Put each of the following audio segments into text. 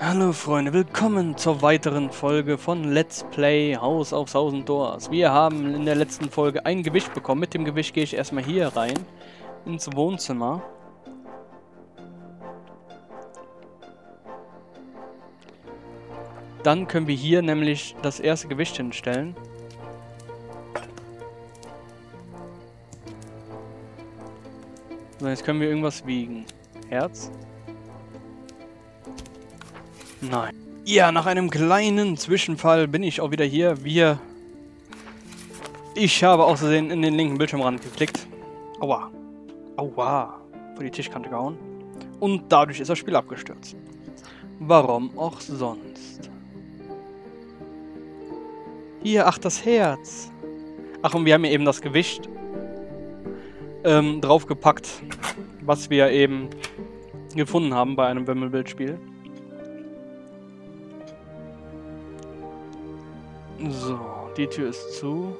Hallo Freunde, willkommen zur weiteren Folge von Let's Play House of Thousand Doors. Wir haben in der letzten Folge ein Gewicht bekommen. Mit dem Gewicht gehe ich erstmal hier rein, ins Wohnzimmer. Dann können wir hier nämlich das erste Gewicht hinstellen. So, jetzt können wir irgendwas wiegen. Herz? Nein. Ja, nach einem kleinen Zwischenfall bin ich auch wieder hier. Ich habe aus Versehen in den linken Bildschirmrand geklickt. Aua. Aua. Vor die Tischkante gehauen. Und dadurch ist das Spiel abgestürzt. Warum auch sonst? Hier, ach, das Herz. Ach, und wir haben hier eben das Gewicht draufgepackt, was wir eben gefunden haben bei einem Wimmelbildspiel. So, die Tür ist zu.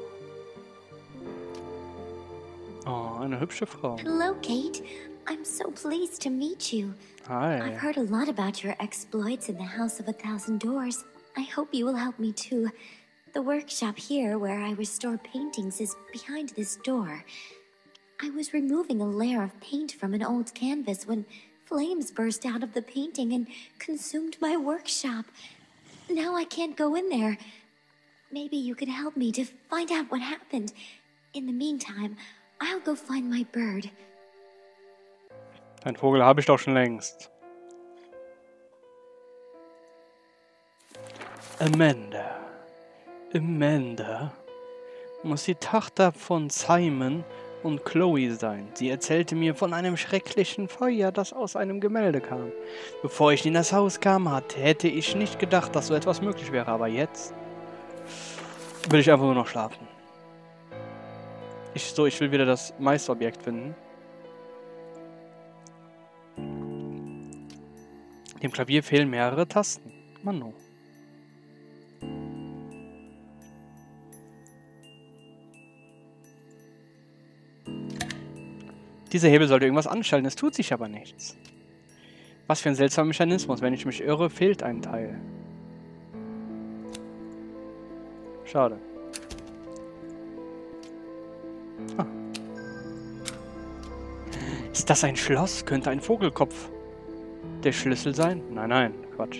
Oh, eine hübsche Frau. Hello, Kate. I'm so pleased to meet you. Hi. I've heard a lot about your exploits in the House of a Thousand Doors. I hope you will help me too. The workshop here, where I restore paintings, is behind this door. I was removing a layer of paint from an old canvas when flames burst out of the painting and consumed my workshop. Now I can't go in there. Maybe you could help me to find out what happened. In the meantime, I'll go find my bird. Ein Vogel habe ich doch schon längst. Amanda. Amanda muss die Tochter von Simon und Chloe sein. Sie erzählte mir von einem schrecklichen Feuer, das aus einem Gemälde kam. Bevor ich in das Haus kam, hätte ich nicht gedacht, dass so etwas möglich wäre. Aber jetzt will ich einfach nur noch schlafen. Ich will wieder das Meisterobjekt finden. Dem Klavier fehlen mehrere Tasten. Mano. Dieser Hebel sollte irgendwas anschalten, es tut sich aber nichts. Was für ein seltsamer Mechanismus. Wenn ich mich irre, fehlt ein Teil. Schade. Ah. Ist das ein Schloss? Könnte ein Vogelkopf der Schlüssel sein? Nein, nein, Quatsch.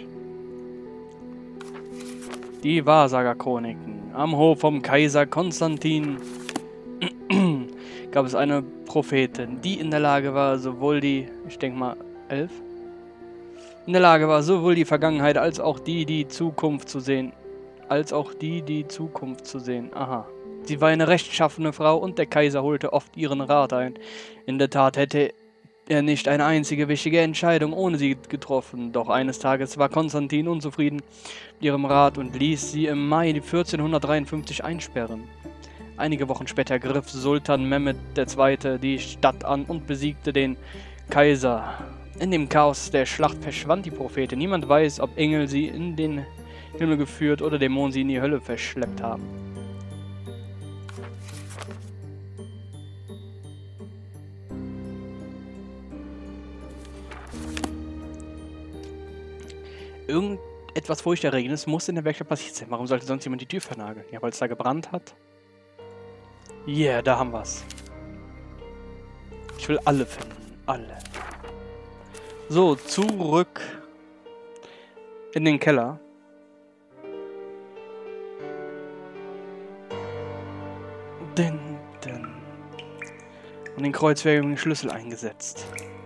Die Wahrsagerchroniken. Am Hof vom Kaiser Konstantin gab es eine Prophetin, die in der Lage war, sowohl die, ich denke mal 11, in der Lage war, sowohl die Vergangenheit als auch die Zukunft zu sehen. Aha. Sie war eine rechtschaffene Frau und der Kaiser holte oft ihren Rat ein. In der Tat hätte er nicht eine einzige wichtige Entscheidung ohne sie getroffen. Doch eines Tages war Konstantin unzufrieden mit ihrem Rat und ließ sie im Mai 1453 einsperren. Einige Wochen später griff Sultan Mehmed II. Die Stadt an und besiegte den Kaiser. In dem Chaos der Schlacht verschwand die Prophetin. Niemand weiß, ob Engel sie in den Himmel geführt oder Dämonen sie in die Hölle verschleppt haben. Irgendetwas Furchterregendes muss in der Werkstatt passiert sein. Warum sollte sonst jemand die Tür vernageln? Ja, weil es da gebrannt hat? Yeah, da haben wir's. Ich will alle finden. Alle. So, zurück in den Keller. Und den kreuzwertigen Schlüssel eingesetzt.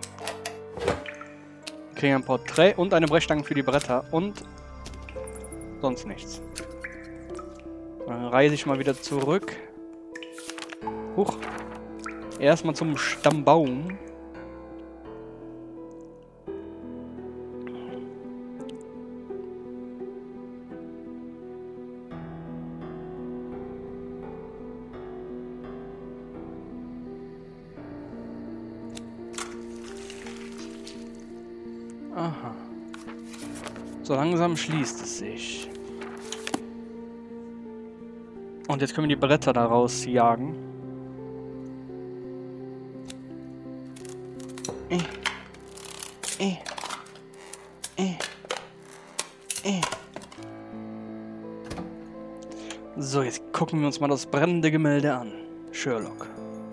Wir kriegen ein Porträt und eine Brechstange für die Bretter und sonst nichts. Dann reise ich mal wieder zurück. Huch. Erstmal zum Stammbaum. Aha. So langsam schließt es sich. Und jetzt können wir die Bretter daraus jagen. So, jetzt gucken wir uns mal das brennende Gemälde an. Sherlock.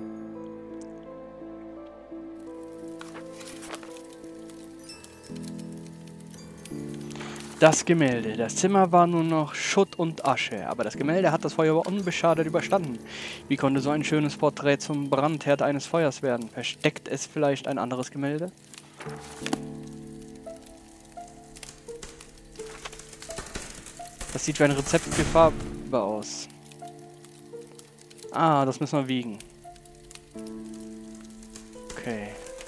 Das Gemälde. Das Zimmer war nur noch Schutt und Asche, aber das Gemälde hat das Feuer unbeschadet überstanden. Wie konnte so ein schönes Porträt zum Brandherd eines Feuers werden? Versteckt es vielleicht ein anderes Gemälde? Das sieht wie ein Rezept für Farbe aus. Ah, das müssen wir wiegen. Okay.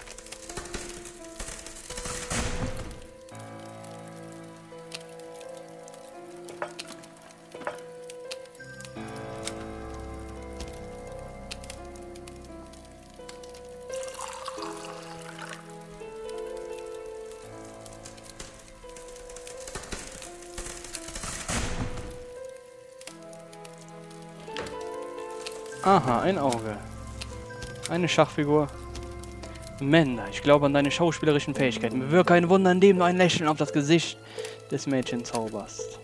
Aha, ein Auge. Eine Schachfigur. Amanda, ich glaube an deine schauspielerischen Fähigkeiten. Bewirke ein Wunder, indem du ein Lächeln auf das Gesicht des Mädchens zauberst.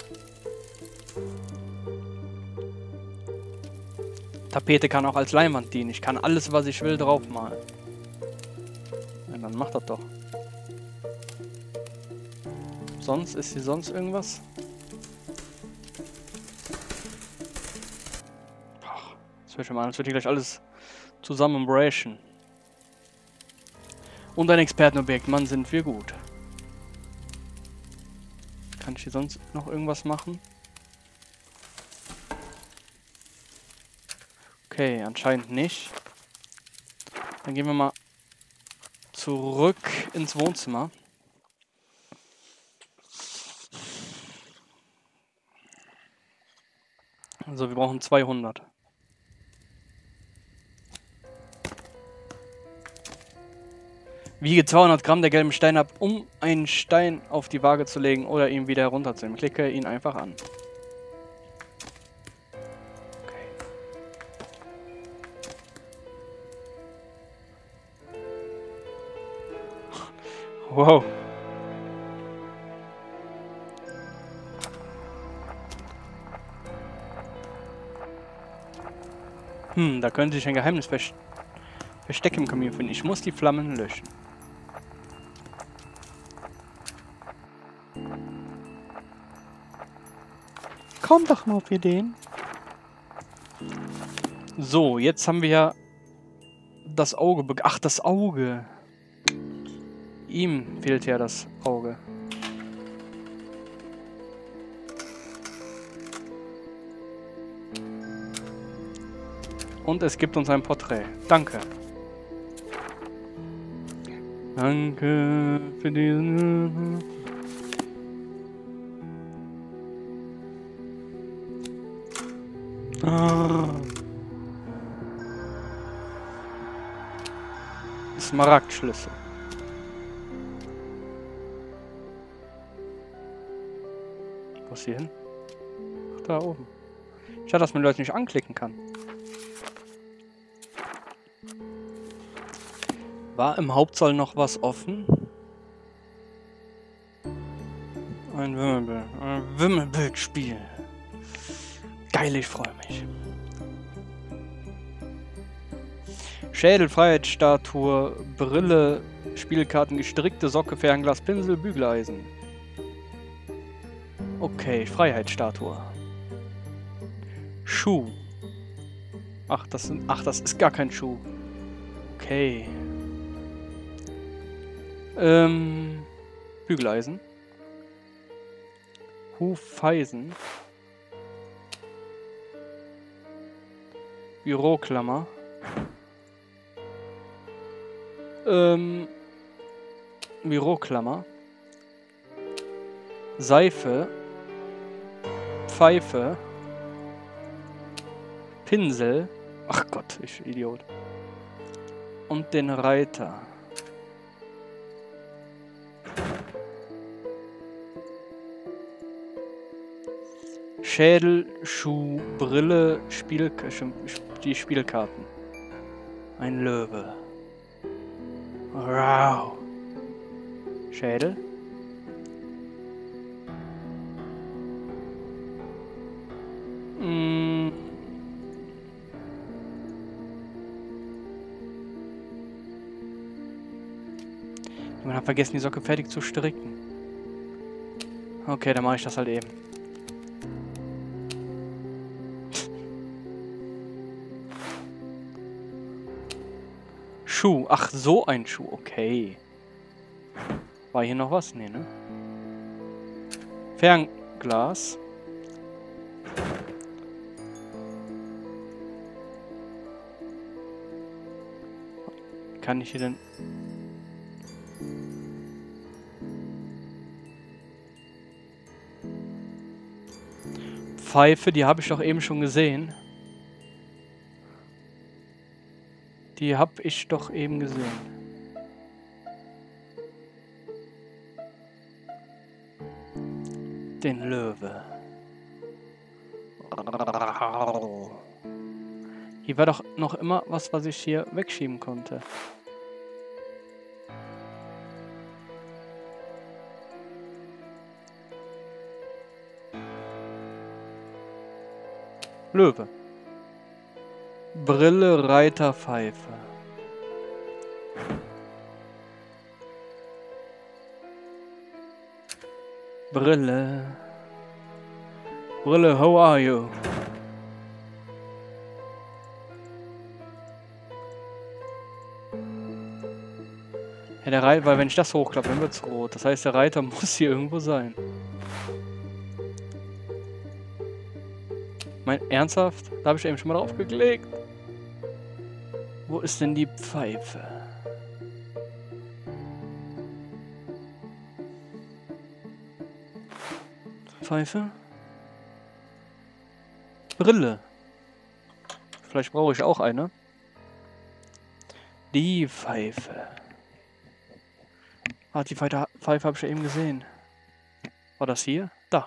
Tapete kann auch als Leinwand dienen. Ich kann alles, was ich will, draufmalen. Ja, dann mach das doch. Sonst, ist hier sonst irgendwas? Das wird schon mal, das wird hier gleich alles zusammen brechen. Und ein Expertenobjekt, Mann, sind wir gut. Kann ich hier sonst noch irgendwas machen? Okay, anscheinend nicht. Dann gehen wir mal zurück ins Wohnzimmer. Also wir brauchen 200. Wiege 200 Gramm der gelben Stein ab, um einen Stein auf die Waage zu legen oder ihn wieder herunterzunehmen. Klicke ihn einfach an. Okay. Wow. Da könnte sich ein Geheimnis Versteck im Kamin finden. Ich muss die Flammen löschen. Komm doch mal auf Ideen. So, jetzt haben wir ja das Auge. Ach, das Auge. Ihm fehlt ja das Auge. Und es gibt uns ein Porträt. Danke. Danke für diesen... Smaragdschlüssel. Wo ist sie hin? Ach, da oben. Schade, dass man Leute nicht anklicken kann. War im Hauptsaal noch was offen? Ein Wimmelbild. Ein Wimmelbildspiel. Geil, ich freue mich. Schädel, Freiheitsstatue, Brille, Spielkarten, gestrickte Socke, Fernglas, Pinsel, Bügeleisen. Okay, Freiheitsstatue. Schuh. Ach, das ist gar kein Schuh. Okay. Bügeleisen. Hufeisen. Büroklammer. Büroklammer. Seife. Pfeife. Pinsel. Ach Gott, ich Idiot. Und den Reiter. Schädel, Schuh, Brille, die Spielkarten. Ein Löwe. Wow. Schädel. Man hat vergessen, die Socke fertig zu stricken. Okay, dann mache ich das halt eben. Schuh. Ach, so ein Schuh. Okay. War hier noch was? Nee, ne? Fernglas. Kann ich hier denn... Pfeife, die habe ich doch eben schon gesehen. Die habe ich doch eben gesehen. Den Löwe. Hier war doch noch immer was, was ich hier wegschieben konnte. Löwe. Brille, Reiter, Pfeife. Brille. Brille, how are you? Ja, der Reiter, weil wenn ich das hochklappe, dann wird's rot. Das heißt, der Reiter muss hier irgendwo sein. Ernsthaft? Da habe ich eben schon mal drauf geklickt. Wo ist denn die Pfeife? Pfeife? Brille. Vielleicht brauche ich auch eine. Die Pfeife. Ah, die Pfeife habe ich ja eben gesehen. War das hier? Da.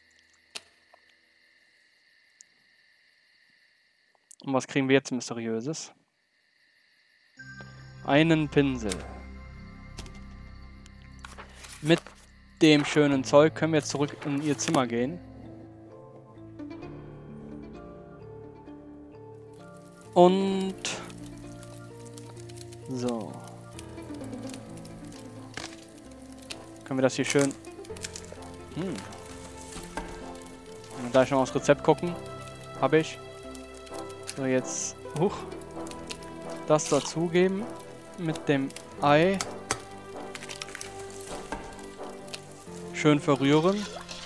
Und was kriegen wir jetzt Mysteriöses? Einen Pinsel. Mit dem schönen Zeug können wir jetzt zurück in ihr Zimmer gehen. Und... so. Können wir das hier schön... Und da ich noch aufs Rezept gucken. Habe ich. So, jetzt... das dazugeben. Mit dem Ei. Schön verrühren.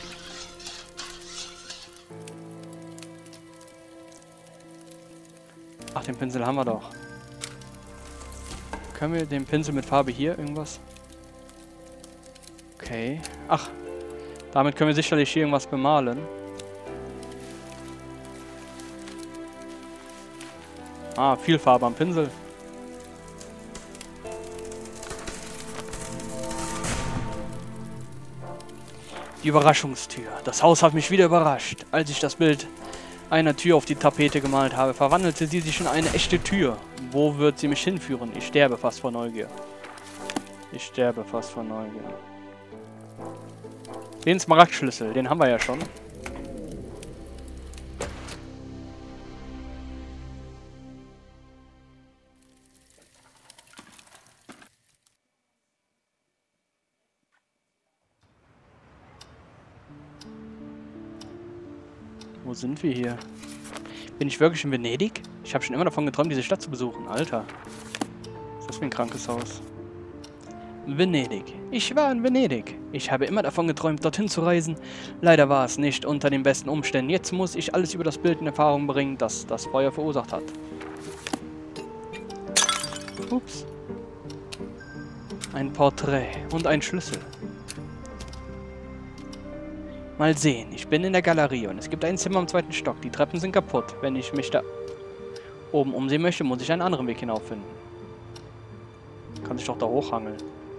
Ach, den Pinsel haben wir doch. Können wir den Pinsel mit Farbe hier irgendwas? Okay. Ach, damit können wir sicherlich hier irgendwas bemalen. Ah, viel Farbe am Pinsel. Die Überraschungstür. Das Haus hat mich wieder überrascht. Als ich das Bild einer Tür auf die Tapete gemalt habe, verwandelte sie sich in eine echte Tür. Wo wird sie mich hinführen? Ich sterbe fast vor Neugier. Ich sterbe fast vor Neugier. Den Smaragdschlüssel, den haben wir ja schon. Wo sind wir hier? Bin ich wirklich in Venedig? Ich habe schon immer davon geträumt, diese Stadt zu besuchen. Alter. Was ist das für ein krankes Haus? Venedig. Ich war in Venedig. Ich habe immer davon geträumt, dorthin zu reisen. Leider war es nicht unter den besten Umständen. Jetzt muss ich alles über das Bild in Erfahrung bringen, das das Feuer verursacht hat. Ups. Ein Porträt und ein Schlüssel. Mal sehen, ich bin in der Galerie und es gibt ein Zimmer im 2. Stock. Die Treppen sind kaputt. Wenn ich mich da oben umsehen möchte, muss ich einen anderen Weg hinauffinden. Kann sich doch da hochhangeln.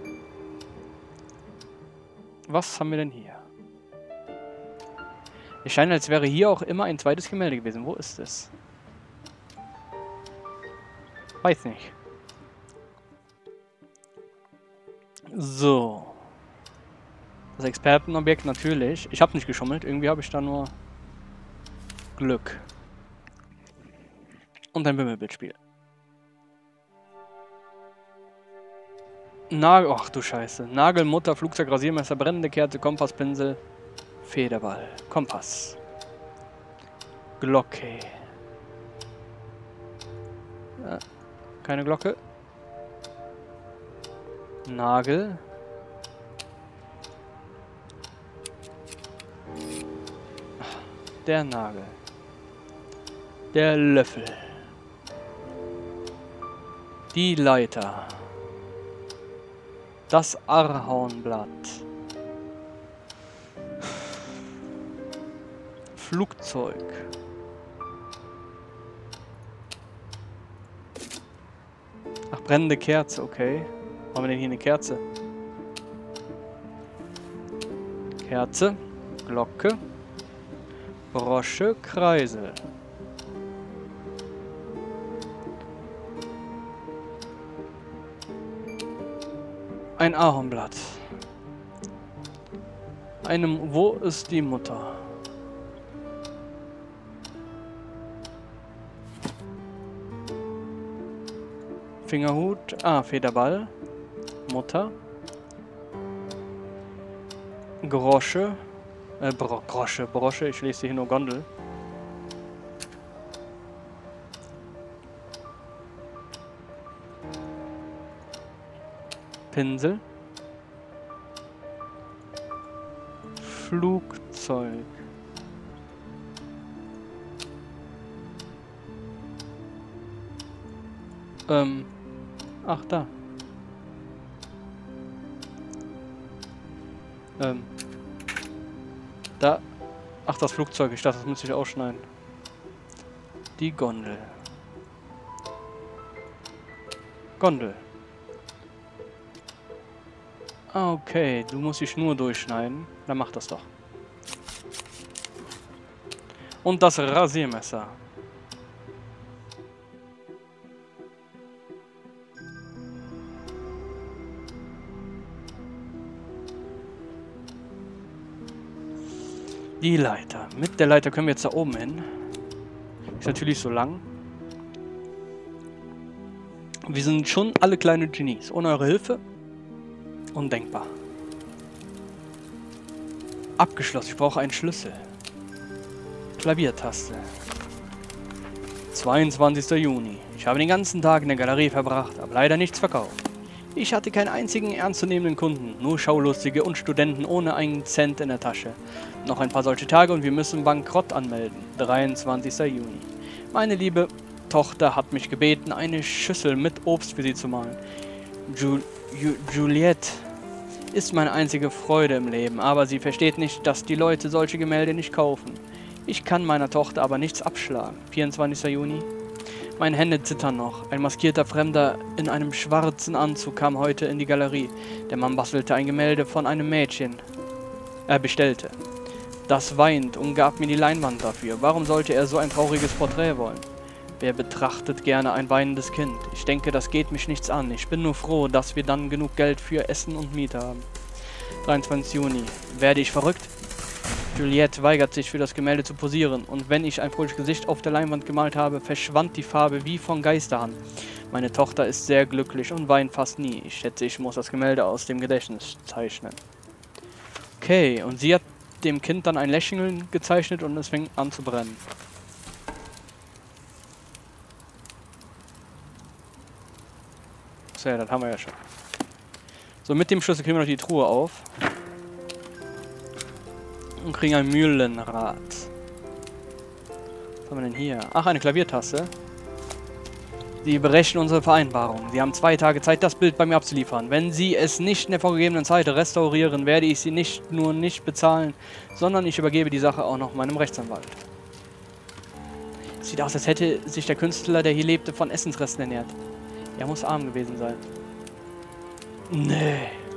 Was haben wir denn hier? Es scheint, als wäre hier auch immer ein zweites Gemälde gewesen. Wo ist es? Weiß nicht. So. Das Expertenobjekt natürlich. Ich habe nicht geschummelt. Irgendwie habe ich da nur Glück. Und ein Wimmelbildspiel. Nagel. Ach du Scheiße. Nagel, Mutter, Flugzeug, Rasiermesser, brennende Kerze, Kompass, Pinsel, Federball, Kompass. Glocke. Keine Glocke. Nagel. Der Nagel. Der Löffel. Die Leiter. Das Ahornblatt. Flugzeug. Ach, brennende Kerze, okay. Haben wir denn hier eine Kerze? Kerze, Glocke, Brosche, Kreisel. Ein Ahornblatt. Wo ist die Mutter? Fingerhut, Federball, Mutter, Grosche, Brosche, ich lese hier nur Gondel. Pinsel, Flugzeug, ach da. Da. Ach, das Flugzeug. Ich dachte, das muss ich ausschneiden. Die Gondel. Gondel. Okay, du musst die Schnur durchschneiden. Dann mach das doch. Und das Rasiermesser. Die Leiter. Mit der Leiter können wir jetzt da oben hin. Ist natürlich so lang. Wir sind schon alle kleine Genies. Ohne eure Hilfe undenkbar. Abgeschlossen. Ich brauche einen Schlüssel. Klaviertaste. 22. Juni. Ich habe den ganzen Tag in der Galerie verbracht, aber leider nichts verkauft. Ich hatte keinen einzigen ernstzunehmenden Kunden, nur Schaulustige und Studenten ohne einen Cent in der Tasche. Noch ein paar solche Tage und wir müssen Bankrott anmelden. 23. Juni. Meine liebe Tochter hat mich gebeten, eine Schüssel mit Obst für sie zu malen. Juliette ist meine einzige Freude im Leben, aber sie versteht nicht, dass die Leute solche Gemälde nicht kaufen. Ich kann meiner Tochter aber nichts abschlagen. 24. Juni. Meine Hände zittern noch. Ein maskierter Fremder in einem schwarzen Anzug kam heute in die Galerie. Der Mann bastelte ein Gemälde von einem Mädchen. Er bestellte. Das weint und gab mir die Leinwand dafür. Warum sollte er so ein trauriges Porträt wollen? Wer betrachtet gerne ein weinendes Kind? Ich denke, das geht mich nichts an. Ich bin nur froh, dass wir dann genug Geld für Essen und Miete haben. 23. Juni. Werde ich verrückt? Juliette weigert sich, für das Gemälde zu posieren, und wenn ich ein fröhliches Gesicht auf der Leinwand gemalt habe, verschwand die Farbe wie von Geisterhand. Meine Tochter ist sehr glücklich und weint fast nie. Ich schätze, ich muss das Gemälde aus dem Gedächtnis zeichnen. Okay, und sie hat dem Kind dann ein Lächeln gezeichnet und es fängt an zu brennen. So, ja, das haben wir ja schon. So, mit dem Schlüssel kriegen wir noch die Truhe auf. Und kriegen ein Mühlenrad. Was haben wir denn hier? Ach, eine Klaviertaste. Sie berechnen unsere Vereinbarung. Sie haben 2 Tage Zeit, das Bild bei mir abzuliefern. Wenn Sie es nicht in der vorgegebenen Zeit restaurieren, werde ich Sie nicht nur nicht bezahlen, sondern ich übergebe die Sache auch noch meinem Rechtsanwalt. Sieht aus, als hätte sich der Künstler, der hier lebte, von Essensresten ernährt. Er muss arm gewesen sein. Nee.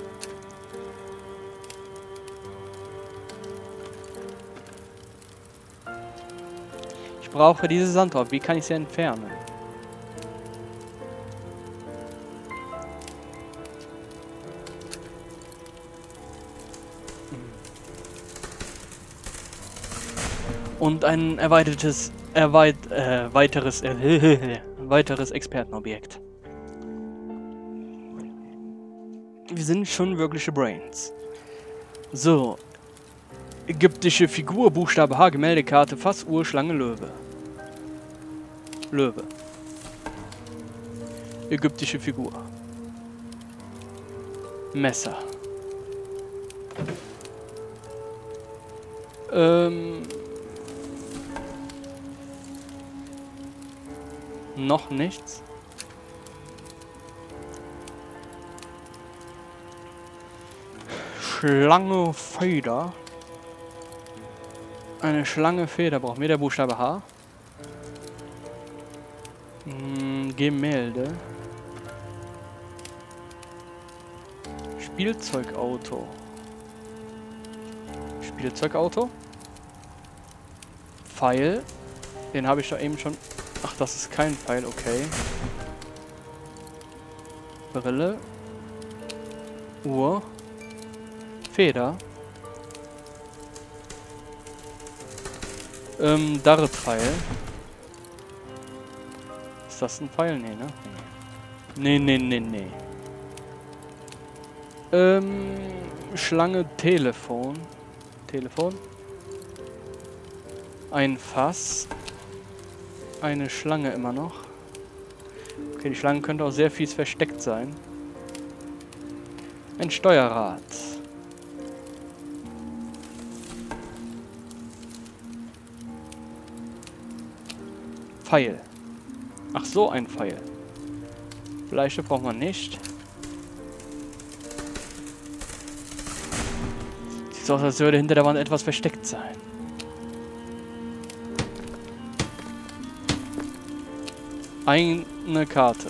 Ich brauche diese Sanduhr. Wie kann ich sie entfernen? Und ein weiteres Expertenobjekt. Wir sind schon wirkliche Brains. So. Ägyptische Figur, Buchstabe H, Gemäldekarte, Fass, Uhr, Schlange, Löwe. Löwe. Ägyptische Figur. Messer. Noch nichts. Schlange, Feder. Eine Schlange, Feder. Brauchen wir der Buchstabe H? Gemälde. Spielzeugauto. Spielzeugauto. Pfeil. Den habe ich doch eben schon... Ach, das ist kein Pfeil, okay. Brille. Uhr. Feder. Dartpfeil. Ist das ein Pfeil? Nee, ne? Nee. Schlange, Telefon. Telefon. Ein Fass. Eine Schlange immer noch. Okay, die Schlange könnte auch sehr fies versteckt sein. Ein Steuerrad. Pfeil. Ach so, ein Pfeil. Bleistift braucht man nicht. Sieht so aus, als würde hinter der Wand etwas versteckt sein. Eine Karte.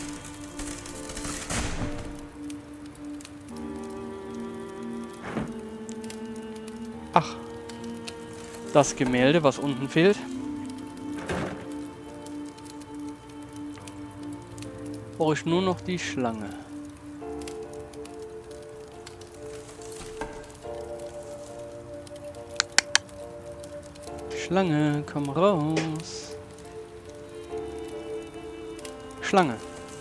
Ach. Das Gemälde, was unten fehlt. Brauche ich nur noch die Schlange. Schlange, komm raus. Schlange.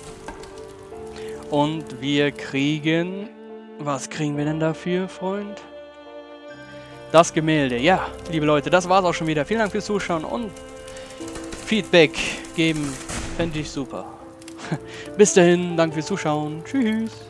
Und wir kriegen... Was kriegen wir denn dafür, Freund? Das Gemälde. Ja, liebe Leute, das war's auch schon wieder. Vielen Dank fürs Zuschauen und Feedback geben fände ich super. Bis dahin, danke fürs Zuschauen. Tschüss.